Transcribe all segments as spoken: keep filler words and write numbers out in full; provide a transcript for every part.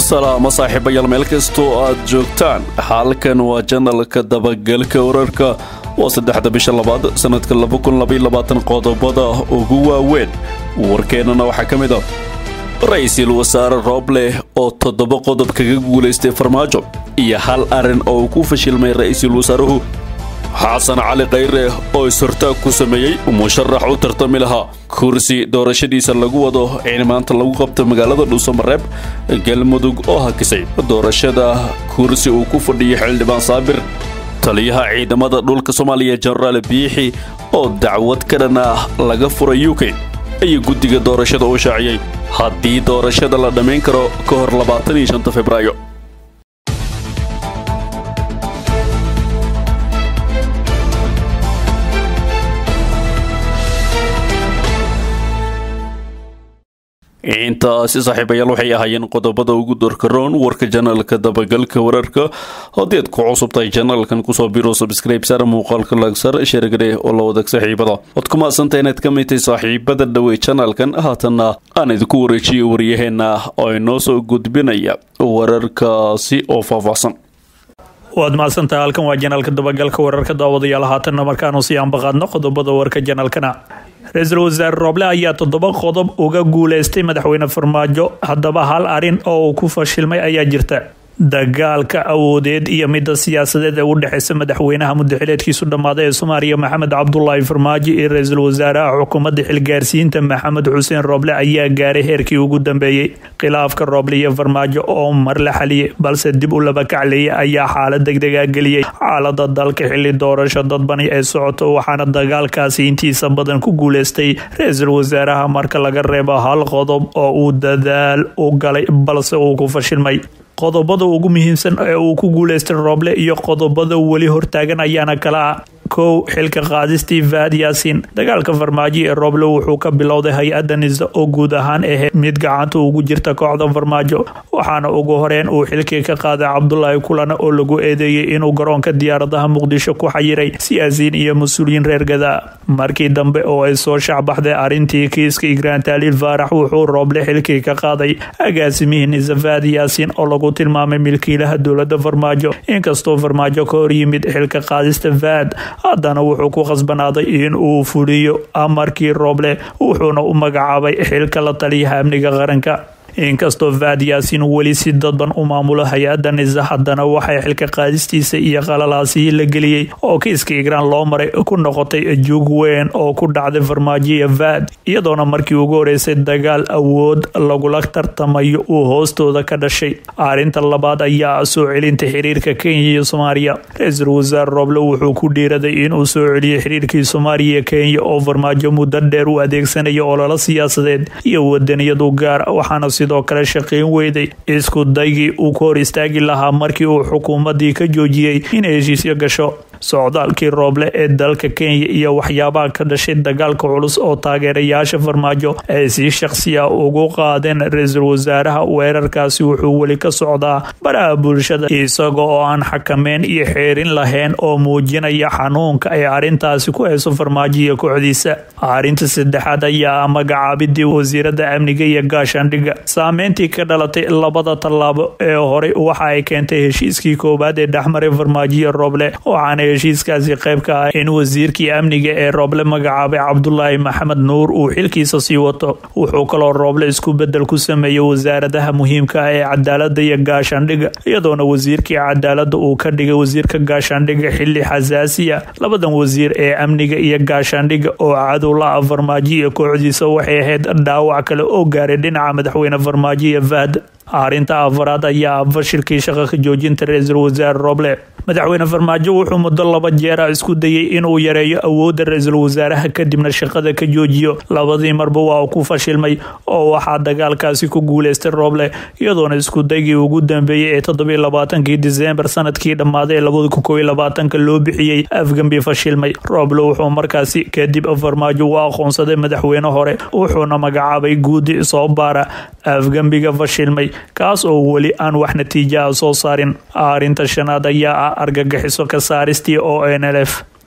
salaamo saaxiibayaal meel kastoo aad joogtaan halkan waa janalka dabagalka wararka waa saddexda bisha labaad sanadka laba kun laba iyo labaatan qodobada ugu waaweyn warkeenana waxaa ka mid ah ra'iisul wasaare Roble oo toddoba qodob kaga guuleystay farmaajo iyo hal arin oo ku fashilmay ra'iisul wasaaruhu xasan cali khayre oo isirtaag ku sameeyay musharax u tartami lahaa kursi doorashadiisa lagu wado in maanta lagu qabto magaalada Dhuusamareeb galmudug oo hakisay doorashada kursi uu ku fadhiyay xildhibaan Saabir taliyaha ciidamada dhulka Soomaaliya Generaal Biixi oo dacwad ka dhan ah laga furay U K ay guddiga doorashada u shaaciyay haddii doorashada la dhameyn karo ka hor labaatan iyo shanta Febraayo intaasi saaxiibayaal waxay ahaayeen qodobada ugu doorkaroon warka janalka dabagalka wararka haddii aad ku cusubtahay janalkan kusoo biro subscribe sar muuqaalka lagsar sheergare oo la wadaag saaxiibada waad ku maadsantahay inaad ka mid tahay saaxiibada dhawey janalkan haatanna aan idinku wareejiyo waryaheena oo inoo soo gudbinaya wararkaasi oo faahfaahsan waad maadsantahay halkan waa janalka dabagalka wararka daawadayaal haatanna markaanu sii ambaqaadno qodobada warka janalkana ra'iisul wasaare Roble ayaa toddoba qodob uga guuleystay madaxweyne Farmaajo haddaba hal arin oo uu ku fashilmay ayaa jirta dagaalka awoodeed iyo midda siyaasadeed ee u dhaxaysa madaxweynaha muddaxileedkiisu dhamaaday ee Soomaaliya Maxamed Cabdullaahi Farmaajo iyo ra'iisul wasaaraha xukuumadda xilgaarsiinta Maxamed Xuseen Roble ayaa gaaray heerkii ugu dambeeyay khilaafka Roble iyo Farmaajo oo mar la xaliyay balse dib u laba kacliyay ayaa xaalad degdeg ah geliyay xaaladda dalka xilli doorasho dadbani ee socoto waxaana dagaalkaasi intiisa badan ku guuleystay ra'iisul wasaaraha marka laga reebo hal qodob oo uu dadaal u galay balse uu ku fashilmay qodobada ugu muhiimsan ee uu ku guuleystay Roble iyo qodobada wali hortaagan ayaana kala ah kow xilka qaadistii Fahad Yaasiin dagaalka Farmaajo ee Roble wuxuu ka bilowday hay-adda Nisa oo guud ahaan ahayd mid gacanta ugu jirta kooxda Farmaajo waxaana ugu horeen uu xilkii ka qaaday Cabdullaahi Kulane oo lagu eedeeyay inuu garoonka diyaaradaha Muqdisho ku xayiray siyaasiyiin iyo mas'uuliyiin reer Gadaa markii dambe oo ay soo shacbaxday arintii kiiska Igraan Taaliil Faarax wuxuu Roble xilkii ka qaaday agaasimihii Nisa Fahad Yaasiin oo lagu tilmaamay milkiilaha dowladda Farmaajo inkastoo Farmaajo ka hor yimid xilka qaadista Fahad haddana wuxuu ku khasbanaaday in uu fuliyo amarkii Roble wuxuuna u magacaabay xilka la taliyaha amniga qaranka inkastoo Fahad Yaasiin weli si dadban u maamulo hay-adda Nisa haddana waxay xilka qaadistiisa iyo qalalaasihii la geliyey oo kiiska Igraan loo maray ku noqotay juug weyn oo ku dhacday Farmaajo iyo Fahad iyadoona markii ugu horeysay dagaal awood lagula tartamayo uu hoostooda ka dhashay arinta labaad ayaa soo celinta xiriirka Kenya iyo Soomaaliya ra'iisul wasaare Roble wuxuu ku dhiiraday inuu soo celiyo xiriirkii Soomaaliya iyo Kenya oo Farmaajo muddo dheer u adeegsanayo olole siyaasadeed iyo wadaniyadu gaar waxaana sidoo kale shaqeyn weyday isku daygii uu ka hor istaagi lahaa markii uu xukuumadii ka joojiyay in heshiisyo gasho socdaalkii Roble ee dalka Kenya iyo waxyaabaha ka dhashay dagaalka culus oo taageerayaasha Farmaajo ay si shakhsi ah ugu qaadeen ra'iisul wasaaraha weerarkaasi wuxuu weli ka socdaa baraha bulshada isagoo oo aan xakameyn iyo xeerin lahayn oo muujinaya xanuunka ay arintaasi ku hayso Farmaajo iyo kooxdiisa arinta saddexaad ayaa magacaabidii wasiirada amniga iyo gaashaandhigga saameyntii ka dhalatay labada tallaabo ee hore waxa ay keentay heshiiskii koowaad ee dhexmaray Farmaajo iyo Roble waxaana heshiiskaasi qayb ka ah in wasiirkii amniga ee Roble magacaabay Cabdullaahi Maxamed Nuur uu xilkiisa sii wato wuxuu kaloo Roble isku bedel ku sameeyay wasaaradaha muhiimka ah ee cadaaladda iyo gaashaandhigga iyadoona wasiirkii cadaaladda uu ka dhigay wasiirka gaashaandhigga xilli xasaasiya labadan wasiir ee amniga iyo gaashaandhigga oo cadow la ah Farmaajo iyo kooxdiisa waxay ahayd dhaawac kale oo gaaray dhinaca madaxweyne Farmaajo iyo Fahad arinta afraad ayaa fashilkii shaqo ka joojinta ra'iisul wasaare Roble madaxweyne Farmaajo wuxuu muddo laba jeer isku dayay inuu yareeyo awoodda ra'iisul wasaaraha kadibna shaqada ka joojiyo labadii marba waa ku fashilmay oo waxa dagaalkaasi ku guuleystay Roble iyadoona isku daygii ugu dambeeyay ee toddoba iyo labaatankii December sanadkii dhamaaday laba kun iyo labaatanka loo bixiyay afgambi fashilmay Roble wuxuu markaasi kadib Farmaajo waa aqoonsaday madaxweyne hore wuxuuna magacaabay guddi soo baara afgambiga fashilmay kaas oo weli aan wax natiijo ah soo saarin arinta shanaad ayaa argagixiso ka saaristii oo N L F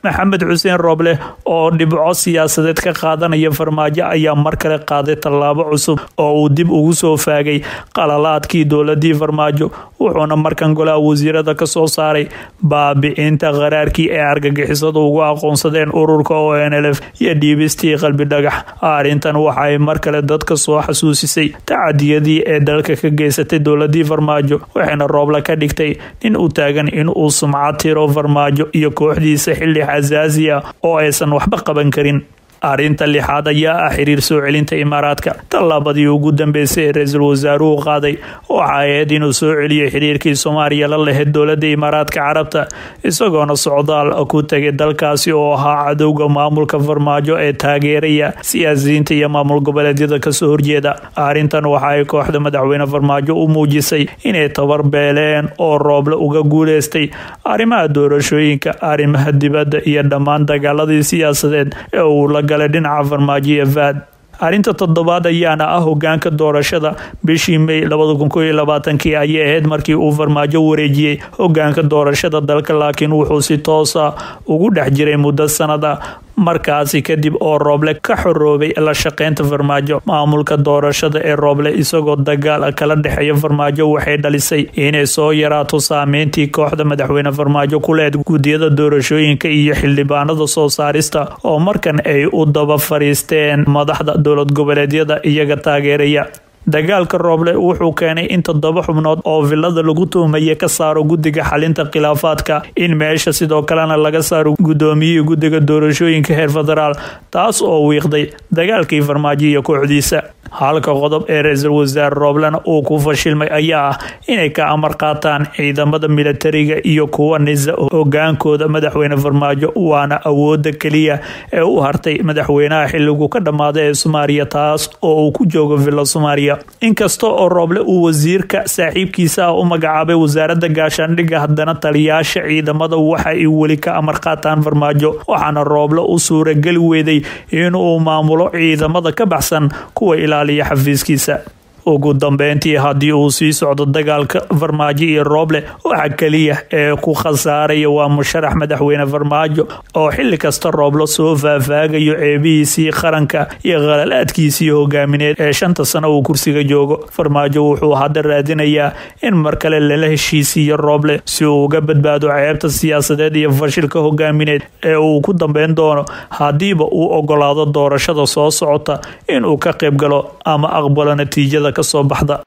maxamed xuseen rooble oo dhibco siyaasadeed ka qaadanaya farmaajo ayaa mar kale qaaday tallaabo cusub oo uu dib ugu soo faagay qalalaadkii dowladii farmaajo wuxuuna markan golaha wasiirada ka soo saaray baabi'inta qaraarkii ee argagixisadu ugu aqoonsadeen ururka O N L F iyo dhiibistii qalbi dhagax. arrintan waxay mar kale dadka soo xasuusisay tacadiyadii ee dalka ka geysatay dowladii farmaajo waxayna rooble ka dhigtay nin u taagan in uu sumcad tiro farmaajo iyo kooxdiisa xilli xasaasi ah oo aysan waxba qaban karin. arrinta lixaad ayaa ah xiriir soo celinta imaaraadka. tallaabadii ugu dambeysay ee ra-iisul wasaaruhu qaaday waxa ahayd inuu soo celiyay xiriirkii soomaaliya la lahayd dowladda imaaraadka carabta isagoona socdaal ku tagay dalkaasi oo ahaa cadowga maamulka farmaajo ee taageeraya siyaasiyiinta iyo maamul goboleedyada kasoo horjeeda. arrintan waxa ay kooxda madaxweyne farmaajo u muujisay inay tabar beeleen oo rooble uga guuleystay arrimaha doorashooyinka, arrimaha dibadda iyo dhammaan dagaaladii siyaasadeed ee uu la galay dhinaca farmaajo iyo vaad. arrinta toddobaad ayaana ah hogaanka doorashada. bishii May labada kun iyo labaatan-kii ayay ahayd markii uu farmaajo wareejiyey hogaanka doorashada dalka, laakiin wuxuu si toos ah ugu dhex jiray muddo sanada markaasi kadib oo rooble ka xoroobay la shaqeynta farmaajo. maamulka doorashada ee rooble isagoo dagaal kala dhexeeya farmaajo waxay dhalisay inay soo yaraato saameyntii kooxda madaxweyne farmaajo ku leed guddiyada doorashooyinka iyo xildhibaanada soo saarista oo markan ay u daba fariisteen madaxda dowlad goboleedyada iyaga taageeraya. dagaalka rooble wuxuu keenay in toddoba xubnood oo vilada lagu tuhmaya ka saaro guddiga xalinta khilaafaadka, in meesha sidoo kalena laga saaro gudoomiyihii guddiga doorashooyinka heer federaal, taas oo wiiqday dagaalkii farmaajo iyo kooxdiisa. halka qodob ee ra-iisul wasaare rooblena uu ku fashilmay ayaa ah inay ka amar qaataan ciidamada militariga iyo kuwa nisa hogaankooda madaxweyne farmaajo, waana awooda keliya ee u hartay madaxweynaha xiligu ka dhammaaday ee Soomaaliya, taas oo uu ku joogo villa Soomaaliya. inkasta oo rooble uu wasiirka saaxiibkiisa ah u magacaabay wasaaradda gaashaandhigga, haddana taliyaasha ciidamada waxa ay weli ka amar qaataan farmaajo, waxaana rooble u suurageli weeday inuu maamulo ciidamada ka baxsan kuwa ilaaliya xafiiskiisa. ugu dambeyntii haddii uu sii socdo dagaalka farmaajo iyo rooble waxa kaliya ee ku khasaaraya waa musharax madaxweyne farmaajo oo xilli kasta rooble soo faahfaagayo ceebihiisii qaranka iyo qalalaadkiisii hogaamineed ee shanta sano uu kursiga joogo. farmaajo wuxuu hadda raadinayaa in mar kale lala heshiisiiyo rooble si uu uga badbaado ceebta siyaasadeed iyo fashilka hogaamineed ee uu ku dambeyn doono haddiiba uu ogolaado doorashada soo socota inuu ka qayb galo ama aqbalo natiijada kasoo baxda.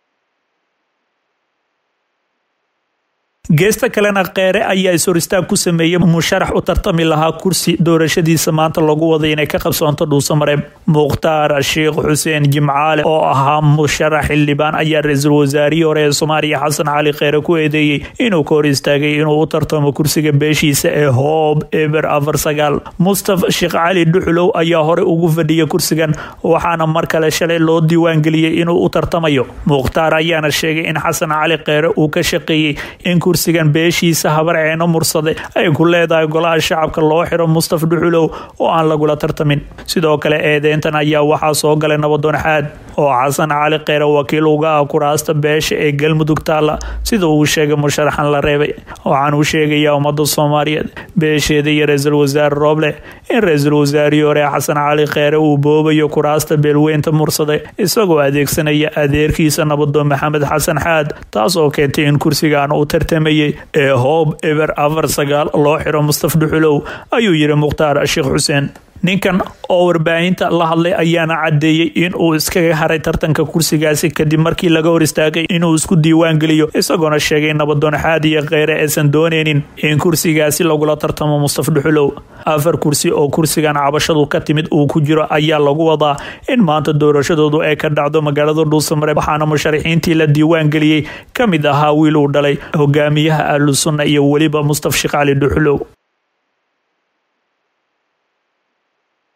geesta kalena Kheyre ayaa isoristaag ku sameeyay musharax u tartami lahaa kursi doorashadiisa maanta lagu waday inay ka qabsoonto Dhuusamareeb. Mukhtaar Sheekh Xuseen Jimcaale oo ahaa musharax xildhibaan ayaa ra-iisul wasaarihii hore ee Soomaaliya Xasan Cali Kheyre ku eedeeyay inuu ka hor istaagay inuu u tartamo kursiga beeshiisa ee Hoob Eber afar sagaal. Mustafa Sheekh Cali Dhuxulow ayaa hore ugu fadhiyay kursigan waxaana mar kale shalay loo diiwaan geliyay inuu u tartamayo. Mukhtaar ayaana sheegay in Xasan Cali Kheyre uu ka shaqeeyay in kursigan beeshiisa habar ceeno mursade ay ku leedahay golaha shacabka loo xiro Mustafa Dhuxulow oo aan lagula tartamin. sidoo kale eedeyntan ayaa waxaa soo galay nabadoon xaad oo Xasan Cali Kheyre wakiil uga ah kuraasta beesha ee Galmudug taala, sida uu sheegay musharaxan la reebay. waxaan u sheegayaa ummadda Soomaaliyeed beesheeda iyo ra-iisul wasaare Rooble in ra-iisul wasaarihii hore Xasan Cali Kheyre uu boobayo kuraasta beelweynta mursade isagoo adeegsanaya adeerkiisa nabadoon Maxamed Xasan Xaad, taas oo keentay in kursigan uu tartamayay ee Hoob Eber afar sagaal loo xiro Mustafa Dhuxulow, ayuu yiri Mukhtaar Sheekh Xuseen. ninkan oo warbaahinta la hadlay ayaana cadeeyay in uu iskaga haray tartanka kursigaasi kadib markii laga hor istaagay inuu isku diiwaan geliyo, isagoona sheegay nabadoon xaad iyo Kheyre aysan dooneynin in kursigaasi lagula tartamo Mustafa Dhuxulow. afar kursi oo kursigan cabashadu ka timid uu ku jiro ayaa lagu wadaa in maanta doorashadoodu ay ka dhacdo magaalada Dhuusamareeb, waxaana musharaxiintii la diiwaan geliyay kamid ahaa wiil uu dhalay hogaamiyaha Ahlus Sunna iyo weliba Mustafa Sheekh Cali Dhuxulow.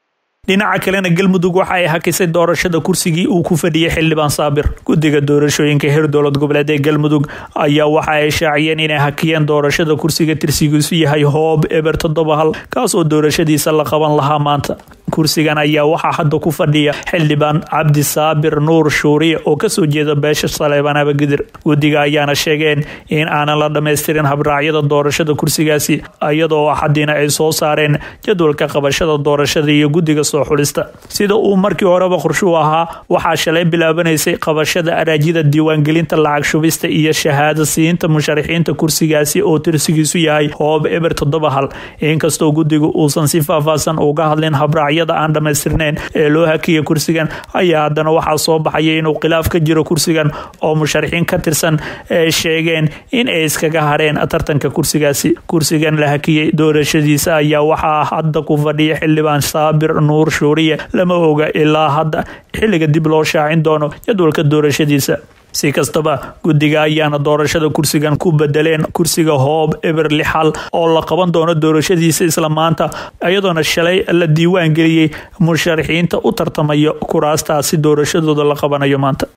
dhinaca kalena galmudug waxa ay hakisay doorashada kursigii uu ku fadhiyay xildhibaan saabir guddiga doorashooyinka heer dowlad goboleed ee galmudug ayaa waxa ay shaaciyeen inay hakiyeen doorashada kursiga tirsigiisu yahay hoob eber toddoba hal kaas oo doorashadiisa la qaban lahaa maanta kursigan ayaa waxaa hadda ku fadhiya xildhibaan cabdi saabir nuur shuuriye oo kasoo jeeda beesha saleebaan abagidir guddiga ayaana sheegeen in aanan la dhammaystirin habraacyada doorashada kursigaasi iyadoo axadiina ay soo saareen jadwalka qabashada doorashada iyo guddiga soo xulista sida uu markii horeba qorshuu ahaa waxaa shalay bilaabanaysay qabashada araajida diiwaangelinta lacag shubista iyo shahaado siinta musharaxiinta kursigaasi oo tirsigiisu yahay hoob eber toddoba hal inkastoo guddigu uusan si faahfaahsan uga hadlin habraacyada aan dhammaystirneyn ee loo hakiyay kursigan ayaa haddana waxaa soo baxaya inuu khilaaf ka jiro kursigan oo musharaxiin ka tirsan ay sheegeen in ay iskaga hareen tartanka kursigaasi kursigan la hakiyay doorashadiisa ayaa waxaa hadda ku fadhiya xildhibaan saabir nuur shuuriye lama oga ilaa hadda xilliga dib loo shaacin doono jadwalka doorashadiisa si kastaba guddiga ayaana doorashada kursigan ku bedeleen kursiga hoob eber lix hal oo la qaban doono doorashadiisa isla maanta iyadoona shalay la diiwaan geliyey musharaxiinta u tartamayo kuraastaasi doorashadooda la qabanayo maanta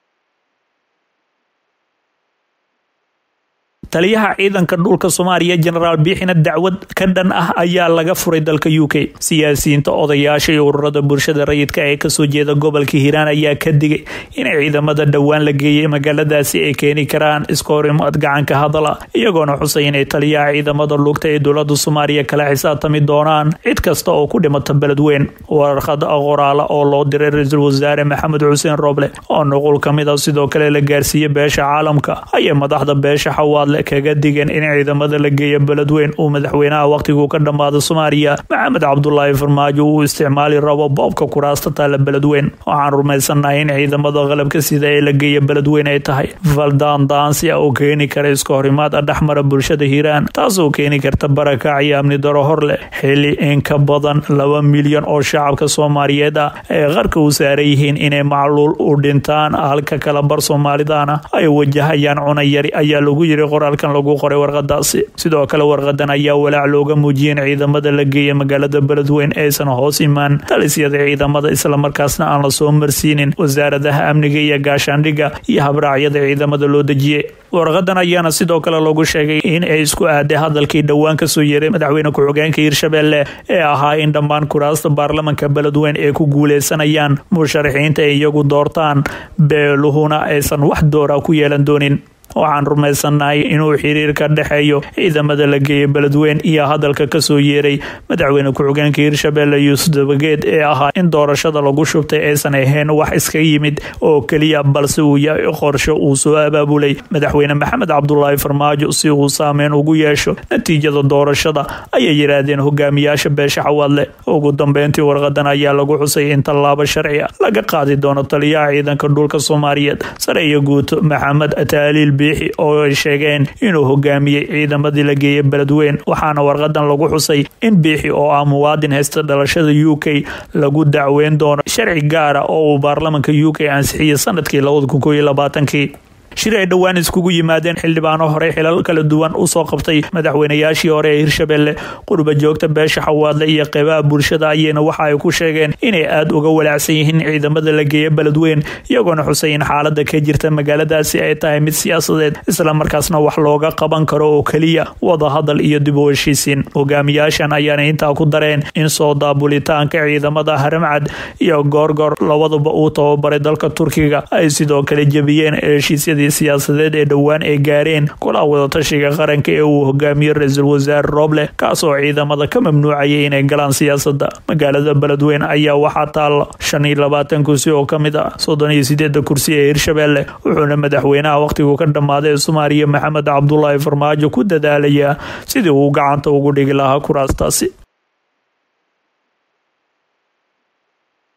taliyaha ciidanka dhulka Soomaaliya General Biixina dacwad ka dhan ah ayaa laga furay dalka U K siyaasiyiinta odayaasha iyo ururada bulshada rayidka ee ka soo jeeda gobolka Hiiraan ayaa ka digay in ciidamada dhawaan la geeyay magaaladaasi ay keeni karaan iskoorimaad gacan ka hadala iyagoona xusay in taliyaha ciidamada lugta ee dowladda Soomaaliya kala xisaabtami doonaan cid kasta oo ku dhimata beledweyn warqad qoraal oo loo diray ra'iisul wasaare Maxamed Xuseen Roble oo nuqul kamid ah sidoo kale la gaarsiiyay beesha caalamka ayaa madaxda beesha xawaad kaga digan in ciidamada la geeyo beledweyn uu madaxweynaha waqtigu ka dhamaado Soomaaliya Maxamed Cabdullaahi Farmaajo uu isticmaali rabo boobka kuraasta taala beledweyn waxaan rumaysanahay in ciidamada qalabka sida ay la geeyo beledweyn ay tahay valdaan daansi oo keeni kara iskoorimaad dhaxmara bulshada Hiiraan taasoo keeni karta barakac iyo amni daro horle xilli in ka badan laba milyan oo shacabka Soomaaliyeed ah ay qarka u saaran yihiin inay macluul u dhintaan halka kala bar Soomaalidana ay wajahayaan cunayari ayaa lagu yiri kan lagu qoray warqadaasi sidoo kale warqadan ayaa walaac looga muujiyay ciidamada la geeyay magaalada beledweyn aysan hoos imaan talisyada ciidamada isla markaasna aan la soo marsiinin wasaaradaha amniga iyo gaashaandhiga iyo habraacyada ciidamada loo dejiyay warqadan ayaana sidoo kale lagu sheegay in ay isku aaday hadalkii dhawaan ka soo yeeray madaxweyne ku-xigeenka Hiirshabelle ee ahaa in dhammaan kuraasta baarlamaanka beledweyn ay ku guuleysanayaan musharaxiinta ay iyagu doortaan beeluhuna aysan wax doora ku yeelan doonin waxaan rumaysanahay inuu xiriir ka dhaxeeyo ciidamada la geeyay beledweyn iyo hadalka ka soo yeeray madaxweyne ku-xigeenka Hiirshabelle Yuusuf Dabageed ee ahaa in doorashada lagu shubtay aysan ahayn wax iska yimid oo kaliya balse uu yahay qorshe uu soo abaabulay madaxweyne Maxamed Cabdullaahi Farmaajo si uu saameyn ugu yeesho natiijada doorashada ayay yiraahdeen hogaamiyaasha beesha xawaadle ugu dambeyntii warqadan ayaa lagu xusay in tallaabo sharci ah laga qaadi doono taliyaha ciidanka dhulka Soomaaliyeed Sareeyo Guud Maxamed Ataaliil Biixi oo ay sheegeen inuu hogaamiyay ciidamadii la geeyay beledweyn waxaana warqadan lagu xusay in Biixi oo ah muwaadin haysta dhalashada U K lagu dacweyn doono sharci gaar ah oo uu baarlamaanka U K ansixiyay sanadkii laba kun iyo labaatan shir ay dhawaan iskugu yimaadeen xildhibaano hore xilal kala duwan u soo qabtay madaxweynayaashii hore ee Hiirshabelle qurba joogta beesha xawaadle iyo qeybaha bulshada ayayna waxa ay ku sheegeen inay aad uga walaacsan yihiin ciidamada la geeyay beledweyn iyagoona xusay in xaaladda ka jirta magaaladaasi ay tahay mid siyaasadeed isla markaasna wax looga qaban karo oo kaliya wada hadal iyo dib u heshiisiin hogaamiyaashan ayaana intaa ku dareen in soo daabulitaanka ciidamada Haramcad iyo Goorgoor labaduba uu tababaray dalka Turkiga ay sidoo kale jabiyeen heshiisyada siyaasadeed ee dhawaan ay gaareen kula wada tashiga qaranka ee uu hogaamiyo ra'iisul wasaare Roble kaas oo ciidamada ka mamnuucayay inay galaan siyaasadda magaalada beledweyn ayaa waxaa taal shan iyo labaatan kursi oo kamid ah soddon iyo siddeed kursi ee Hiirshabelle wuxuuna madaxweynaha waqtigu ka dhamaaday Soomaaliya Maxamed Cabdullaahi Farmaajo ku dadaalaya sidii uu gacanta ugu dhigi lahaa kuraastaasi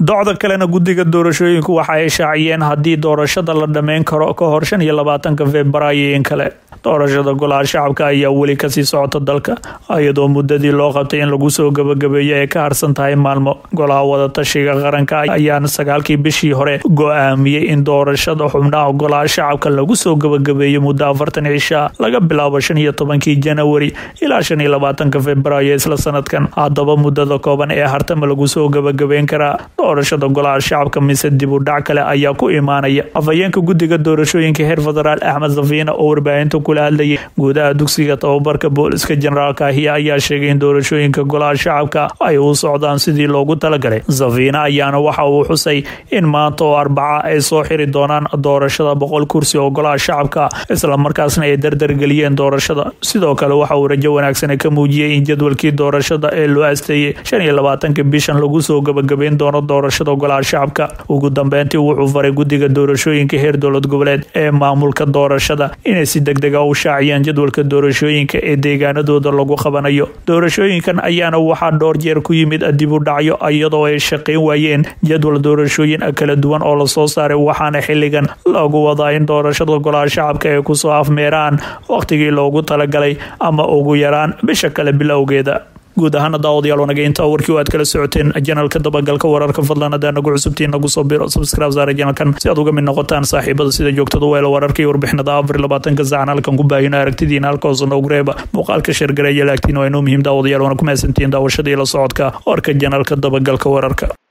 docda kalena guddiga doorashooyinku waxa ay shaaciyeen haddii doorashada la dhameyn karo ka hor shan iyo labaatanka Febraayo in kale doorashada golaha shacabka ayaa weli kasii socota dalka iyadoo muddadii loo qabtay in lagu soo gabagabeeyo ay ka harsan tahay maalmo golaha wada tashiga qaranka ayaa sagaalkii bishii hore go'aamiyay in doorashada xubnaha golaha shacabka lagu soo gabagabeeyo muddo afartan cisho laga bilaabo shan iyo tobankii January ilaa shan iyo labaatanka Febraayo isla sanadkan haddaba muddada kooban ee hartama lagu soo gabagabeyn karaa doorashada golaha shacabka mise dib u dhac kale ayaa ku imaanaya afhayeenka guddiga doorashooyinka heer federaal Axmed Safiina oo warbaahinta kula hadlayay gudaha dugsiga tababarka booliska generaalka ayaa sheegay in doorashooyinka golaha shacabka ay u socdaan sidii loogu talagalay Safiina ayaana waxa uu xusay in maanta oo Arbaca ay soo xiri doonaan doorashada boqol kursi oo golaha shacabka isla markaasna ay dardar galiyeen doorashada sidoo kale waxa uu rajo wanaagsan ka muujiyay in jadwalkii doorashada ee loo asteeyay shan iyo labaatanka bishan lagu soo gabagabeyn doono doorashada golaha shacabka ugu dambeyntii wuxuu faray guddiga doorashooyinka heer dowlad goboleed ee maamulka doorashada inay si degdeg ah u shaaciyaan jadwalka doorashooyinka ee deegaanadooda lagu qabanayo doorashooyinkan ayaana waxaa dhowr jeer ku yimid dib u dhacyo iyadoo ay shaqeyn waayeen jadwal doorashooyin kala duwan oo la soo saaray waxaana xilligan lagu wadaa in doorashada golaha shacabka ay ku soo afmeeraan waqtigii loogu talagalay ama ugu yaraan bisha kale bilowgeeda guud ahaan daawadayaal wanaga inta warkii aad kala socoteen channelka dabagalka wararka fadlan hadda nagu cusubtiin nagu soo biro subscribe saar channelkan si aad uga mid noqotaan saaxiibada sida joogtada weelo wararka iyo warbixinada afar iyo labaatanka saac halkan ku baahina aragtidiina halkaas oo nagu reeba muuqaalka share gareeya laakiin waa inuu muhiim daawadayaal wana ku maasantiin daawashada iyo la socodka warka channelka dabagalka wararka